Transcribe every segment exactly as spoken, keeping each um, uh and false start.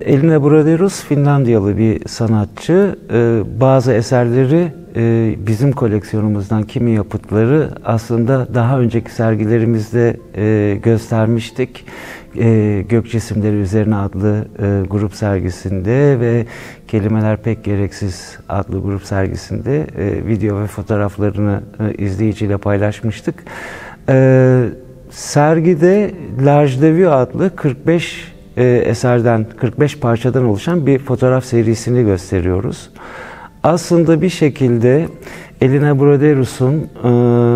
Elina Broderus Finlandiyalı bir sanatçı. Ee, bazı eserleri e, bizim koleksiyonumuzdan, kimi yapıtları aslında daha önceki sergilerimizde e, göstermiştik. E, Gök Cisimleri Üzerine adlı e, grup sergisinde ve Kelimeler Pek Gereksiz adlı grup sergisinde e, video ve fotoğraflarını e, izleyiciyle paylaşmıştık. E, sergide L'Age de Vue adlı kırk beş e, eserden, kırk beş parçadan oluşan bir fotoğraf serisini gösteriyoruz. Aslında bir şekilde Elina Broderus'un e,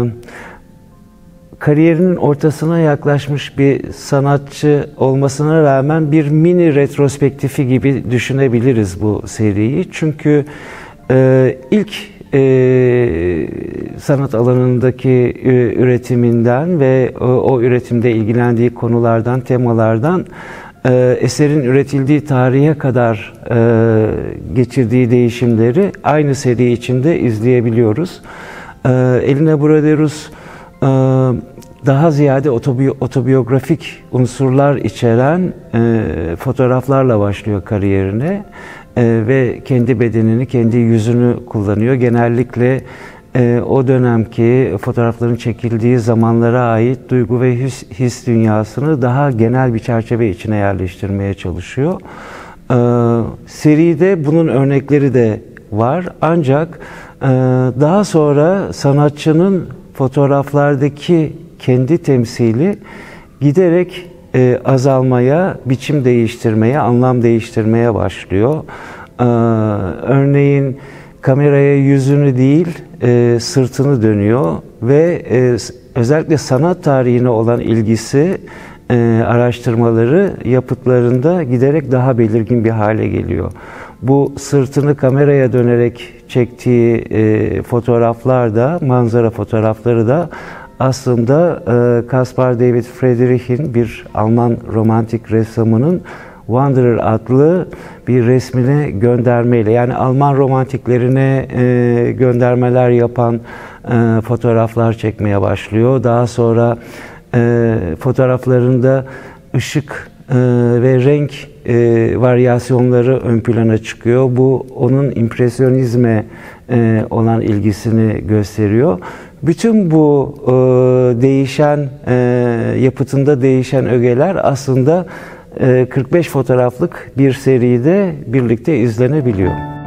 kariyerinin ortasına yaklaşmış bir sanatçı olmasına rağmen bir mini retrospektifi gibi düşünebiliriz bu seriyi. Çünkü e, ilk e, sanat alanındaki e, üretiminden ve o, o üretimde ilgilendiği konulardan, temalardan e, eserin üretildiği tarihe kadar e, geçirdiği değişimleri aynı seri içinde izleyebiliyoruz. E, Elina Broderus daha ziyade otobiyo otobiyografik unsurlar içeren e, fotoğraflarla başlıyor kariyerine e, ve kendi bedenini, kendi yüzünü kullanıyor. Genellikle e, o dönemki fotoğrafların çekildiği zamanlara ait duygu ve his, his dünyasını daha genel bir çerçeve içine yerleştirmeye çalışıyor. E, seride bunun örnekleri de var, ancak e, daha sonra sanatçının fotoğraflardaki kendi temsili giderek e, azalmaya, biçim değiştirmeye, anlam değiştirmeye başlıyor. Ee, örneğin kameraya yüzünü değil, e, sırtını dönüyor ve e, özellikle sanat tarihine olan ilgisi, e, araştırmaları yapıtlarında giderek daha belirgin bir hale geliyor. Bu sırtını kameraya dönerek çektiği e, fotoğraflar da, manzara fotoğrafları da aslında e, Caspar David Friedrich'in, bir Alman romantik ressamının Wanderer adlı bir resmine göndermeyle, yani Alman romantiklerine e, göndermeler yapan e, fotoğraflar çekmeye başlıyor. Daha sonra e, fotoğraflarında ışık e, ve renk e, varyasyonları ön plana çıkıyor. Bu onun impresyonizme e, olan ilgisini gösteriyor. Bütün bu e, değişen e, yapıtında değişen ögeler aslında e, kırk beş fotoğraflık bir seride birlikte izlenebiliyor.